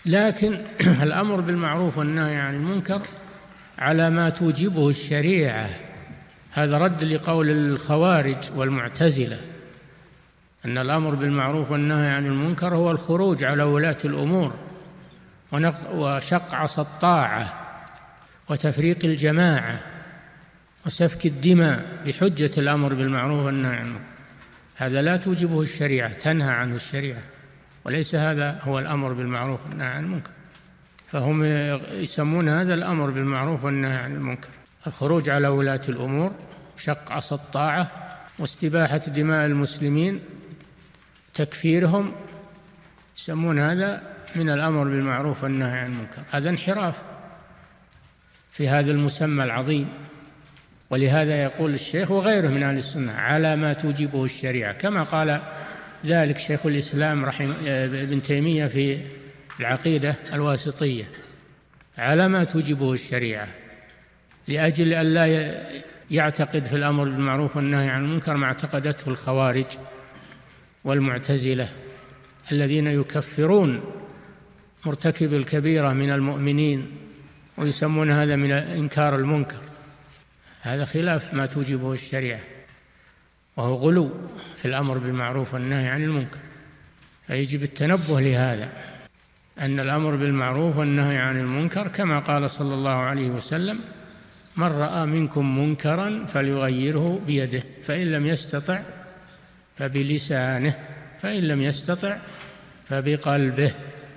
لكن الأمر بالمعروف والنهي عن المنكر على ما توجبه الشريعة. هذا رد لقول الخوارج والمعتزلة أن الأمر بالمعروف والنهي عن المنكر هو الخروج على ولاة الأمور وشق عصا الطاعة وتفريق الجماعة وسفك الدماء بحجة الأمر بالمعروف والنهي عن المنكر. هذا لا توجبه الشريعة، تنهى عنه الشريعة، وليس هذا هو الأمر بالمعروف والنهي عن المنكر. فهم يسمون هذا الأمر بالمعروف والنهي عن المنكر، الخروج على ولاة الأمور، شق عصا الطاعة، واستباحة دماء المسلمين، تكفيرهم، يسمون هذا من الأمر بالمعروف والنهي عن المنكر. هذا انحراف في هذا المسمى العظيم. ولهذا يقول الشيخ وغيره من أهل السنة على ما توجبه الشريعة، كما قال ذلك شيخ الإسلام ابن تيمية في العقيدة الواسطية، على ما توجبه الشريعة، لأجل أن لا يعتقد في الأمر بالمعروف والنهي عن المنكر ما اعتقدته الخوارج والمعتزلة الذين يكفرون مرتكب الكبيرة من المؤمنين ويسمون هذا من إنكار المنكر. هذا خلاف ما توجبه الشريعة، وهو غلو في الأمر بالمعروف والنهي عن المنكر. فيجب التنبه لهذا، أن الأمر بالمعروف والنهي عن المنكر كما قال صلى الله عليه وسلم: من رأى منكم منكرا فليغيره بيده، فإن لم يستطع فبلسانه، فإن لم يستطع فبقلبه.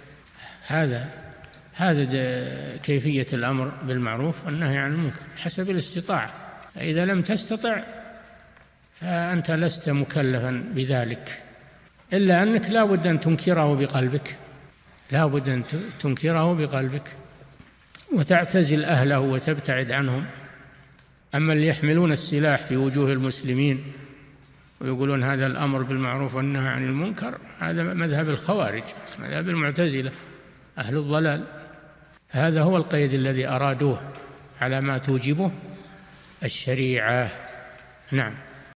هذا كيفية الأمر بالمعروف والنهي عن المنكر حسب الاستطاعة. فإذا لم تستطع فأنت لست مكلفا بذلك، إلا أنك لا بد أن تنكره بقلبك، لا بد أن تنكره بقلبك وتعتزل أهله وتبتعد عنهم. أما اللي يحملون السلاح في وجوه المسلمين ويقولون هذا الأمر بالمعروف والنهي عن المنكر، هذا مذهب الخوارج، مذهب المعتزلة، أهل الضلال. هذا هو القيد الذي أرادوه على ما توجبه الشريعة. نعم.